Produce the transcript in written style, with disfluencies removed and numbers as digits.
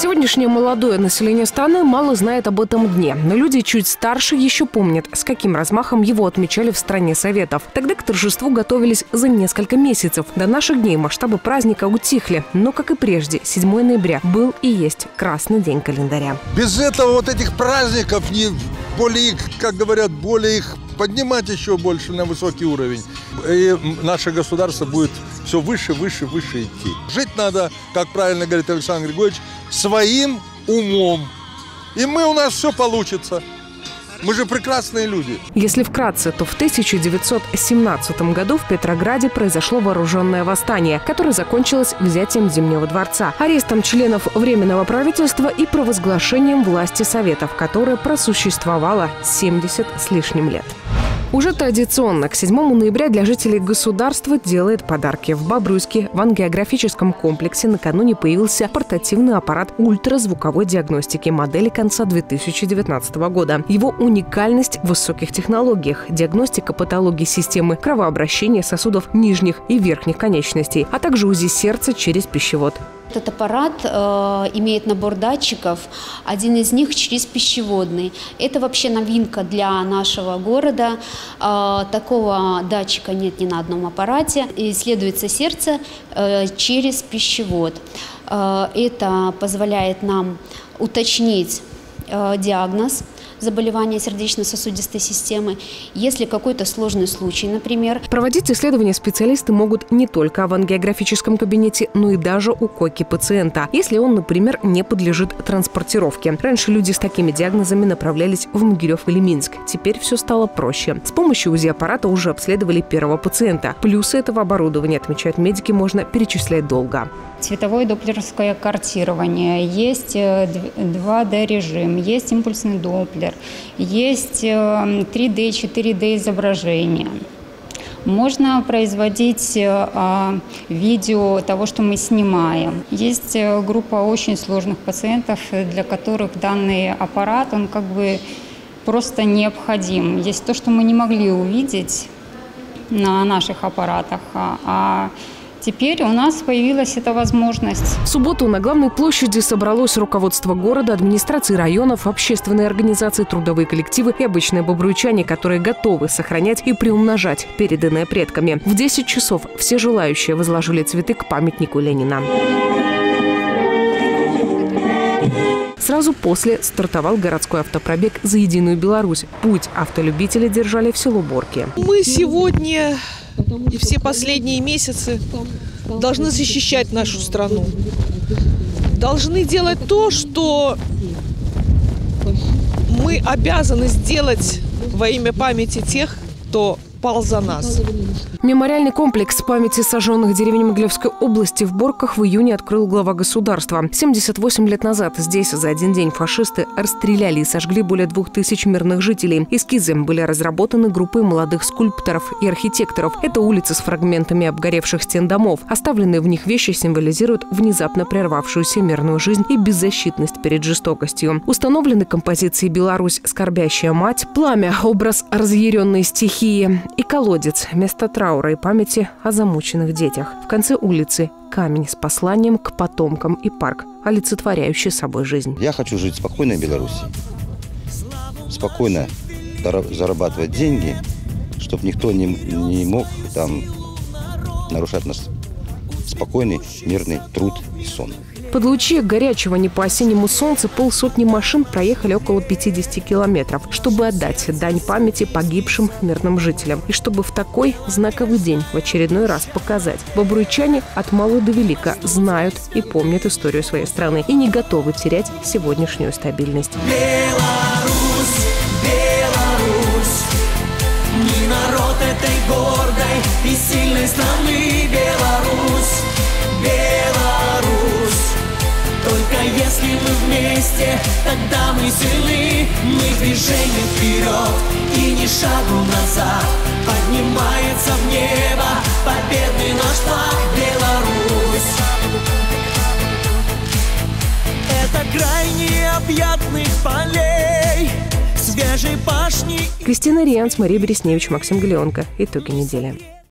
Сегодняшнее молодое население страны мало знает об этом дне, но люди чуть старше еще помнят, с каким размахом его отмечали в стране Советов. Тогда к торжеству готовились за несколько месяцев. До наших дней масштабы праздника утихли, но, как и прежде, 7 ноября был и есть красный день календаря. Без этого вот этих праздников, не более их, как говорят, более их поднимать еще больше на высокий уровень. И наше государство будет все выше, выше, выше идти. Жить надо, как правильно говорит Александр Григорьевич, своим умом. И у нас все получится. Мы же прекрасные люди. Если вкратце, то в 1917 году в Петрограде произошло вооруженное восстание, которое закончилось взятием Зимнего дворца, арестом членов Временного правительства и провозглашением власти Советов, которая просуществовала 70 с лишним лет. Уже традиционно к 7 ноября для жителей государства делает подарки. В Бобруйске в ангиографическом комплексе накануне появился портативный аппарат ультразвуковой диагностики модели конца 2019 года. Его уникальность в высоких технологиях, диагностика патологии системы кровообращения сосудов нижних и верхних конечностей, а также УЗИ сердца через пищевод. Этот аппарат имеет набор датчиков, один из них через пищеводный. Это вообще новинка для нашего города. Такого датчика нет ни на одном аппарате. Исследуется сердце через пищевод. Это позволяет нам уточнить диагноз заболевания сердечно-сосудистой системы, если какой-то сложный случай, например. Проводить исследования специалисты могут не только в ангиографическом кабинете, но и даже у койки пациента, если он, например, не подлежит транспортировке. Раньше люди с такими диагнозами направлялись в Могилев или Минск. Теперь все стало проще. С помощью УЗИ-аппарата уже обследовали первого пациента. Плюсы этого оборудования, отмечают медики, можно перечислять долго. Цветовое доплеровское картирование, есть 2D-режим, есть импульсный доплер, есть 3D, 4D изображение. Можно производить видео того, что мы снимаем. Есть группа очень сложных пациентов, для которых данный аппарат, он как бы просто необходим. Есть то, что мы не могли увидеть на наших аппаратах, теперь у нас появилась эта возможность. В субботу на главной площади собралось руководство города, администрации районов, общественные организации, трудовые коллективы и обычные бобруйчане, которые готовы сохранять и приумножать переданное предками. В 10 часов все желающие возложили цветы к памятнику Ленина. Сразу после стартовал городской автопробег «За единую Беларусь». Путь автолюбители держали в село Борки. Мы сегодня и все последние месяцы должны защищать нашу страну. Должны делать то, что мы обязаны сделать во имя памяти тех, кто пал за нас. Мемориальный комплекс памяти сожженных деревень Могилевской области в Борках в июне открыл глава государства. 78 лет назад здесь за один день фашисты расстреляли и сожгли более 2000 мирных жителей. Эскизы были разработаны группой молодых скульпторов и архитекторов. Это улицы с фрагментами обгоревших стен домов. Оставленные в них вещи символизируют внезапно прервавшуюся мирную жизнь и беззащитность перед жестокостью. Установлены композиции «Беларусь. Скорбящая мать», «Пламя. Образ разъяренной стихии» и «Колодец. Место траура и памяти о замученных детях». В конце улицы камень с посланием к потомкам и парк, олицетворяющий собой жизнь. Я хочу жить в спокойной Беларуси, спокойно зарабатывать деньги, чтобы никто не мог там нарушать наш спокойный, мирный труд и сон. Под лучи горячего не по-осеннему солнца 50 машин проехали около 50 километров, чтобы отдать дань памяти погибшим мирным жителям. И чтобы в такой знаковый день в очередной раз показать: бобруйчане от мала до велика знают и помнят историю своей страны и не готовы терять сегодняшнюю стабильность. Беларусь, Беларусь, не народ этой гордой и сильной страны. Беларусь, Беларусь. Только если мы вместе, тогда мы сильны. Мы движение вперед и ни шагу назад. Поднимается в небо победный наш флаг. Беларусь. Это край необъятных полей, свежей башни. Кристина Рианс, Мария Бересневич, Максим Галеонко. Итоги недели.